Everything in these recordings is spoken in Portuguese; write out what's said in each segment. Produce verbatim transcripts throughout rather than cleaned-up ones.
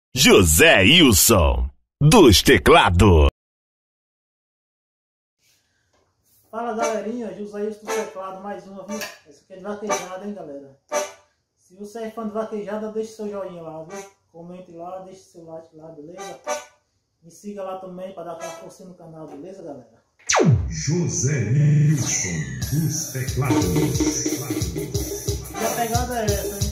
José Ilson, dos teclados. Fala galerinha, José Ilson do teclado, mais uma, viu? Essa aqui é de vaquejada, hein galera? Se você é fã de vaquejada, deixe seu joinha lá, viu? Comente lá, deixe seu like lá, beleza? Me siga lá também para dar aquela força no canal, beleza galera? José Ilson dos teclados. E a pegada é essa, hein?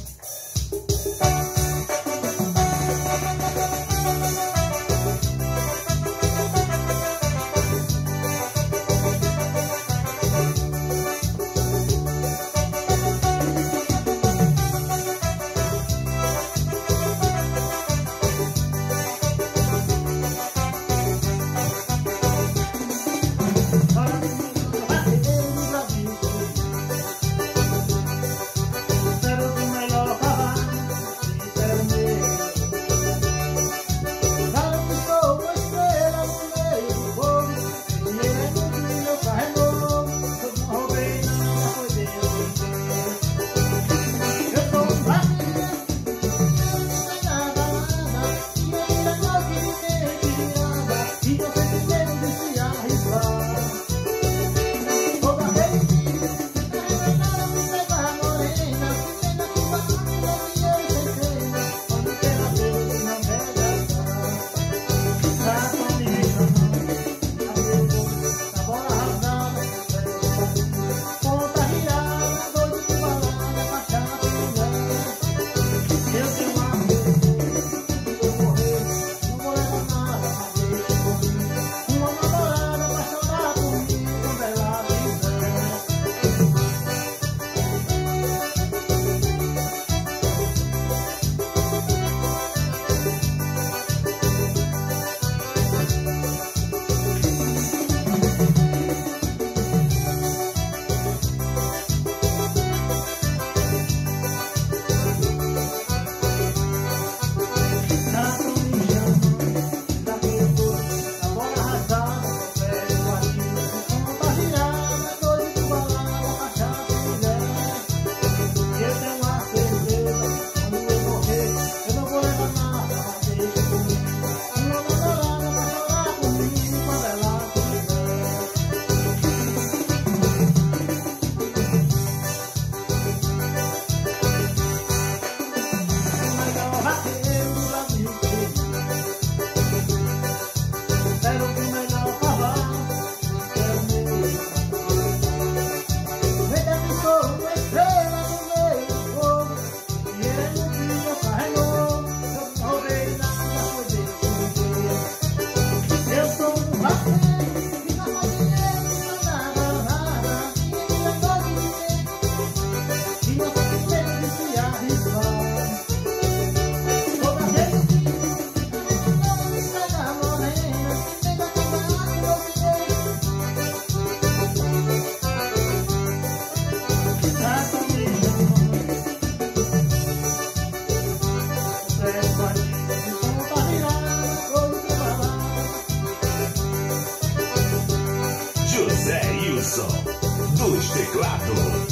José Ilson, dos teclados.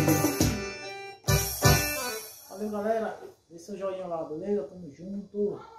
Valeu galera, deixa seu joinha lá, beleza? Tamo junto.